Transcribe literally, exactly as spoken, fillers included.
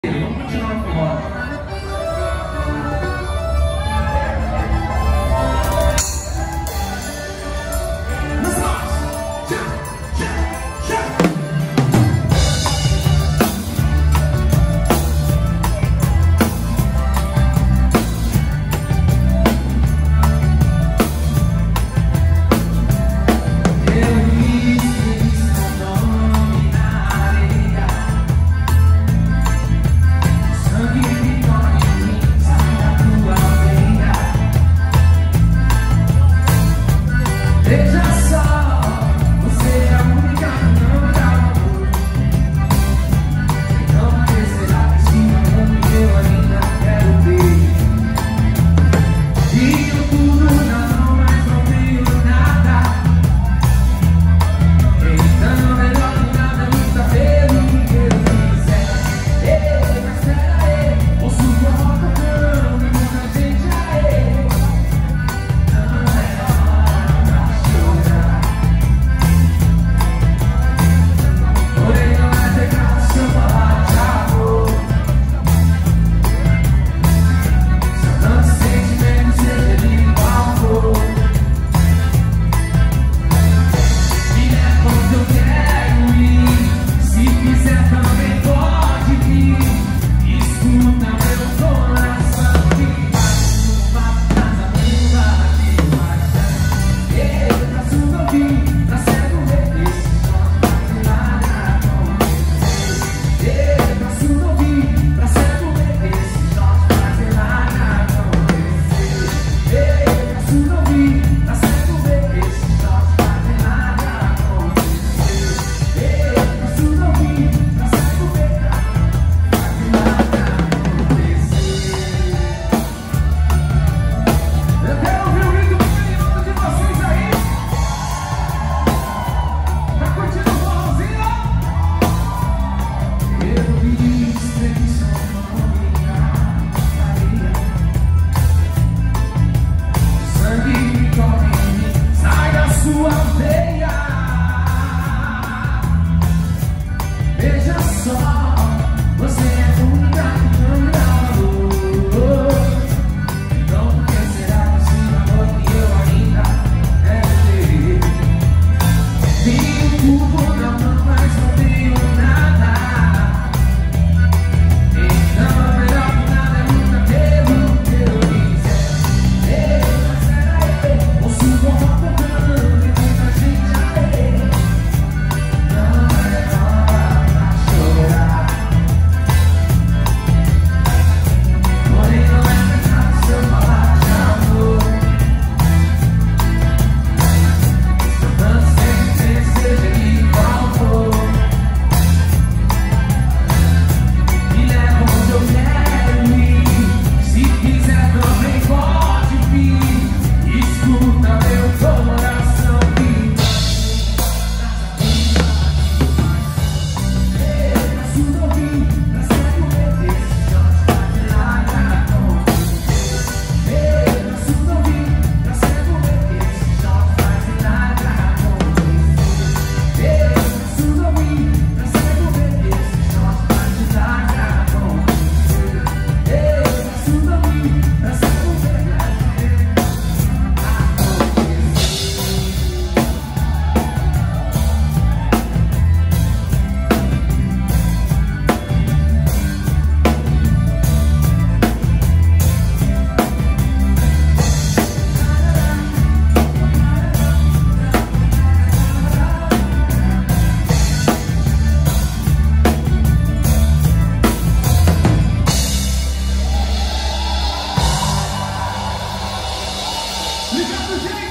Vamos continuar com roda. Veja só, você é a única que não dá amor. Então por que será que esse amor que eu ainda quero ter? Tenho tudo na mão, mas não tenho nada. Então melhor que nada, luta pelo que eu quiser. Ei, mas pera aí, ouço o forró tocando e muita gente aí. Veja só, você é a única que não dá amor. Então por que será que esse amor que eu ainda quero ter? Tenho tudo na mão, mas não tenho nada. Então melhor que nada é luta pelo que eu quiser. Ei, mas pera aí, ouço o forró tocando e muita gente aí. Não é hora pra chorar, porém não é verdade se eu falar de amor. Não sei se seja igual for, me leva onde eu quero ir. Se quiser também pode vir. Escuta meu coração que tudo ouvir, pra cego ver esse shot vai largar com você. Ei, pra tudo ouvir, pra cego ver esse shot vai largar com você. Ei, pra tudo ouvir, pra cego ver esse shot vai largar com você. Ei, pra tudo ouvir, pra cego ver esse shot Obrigado, gente!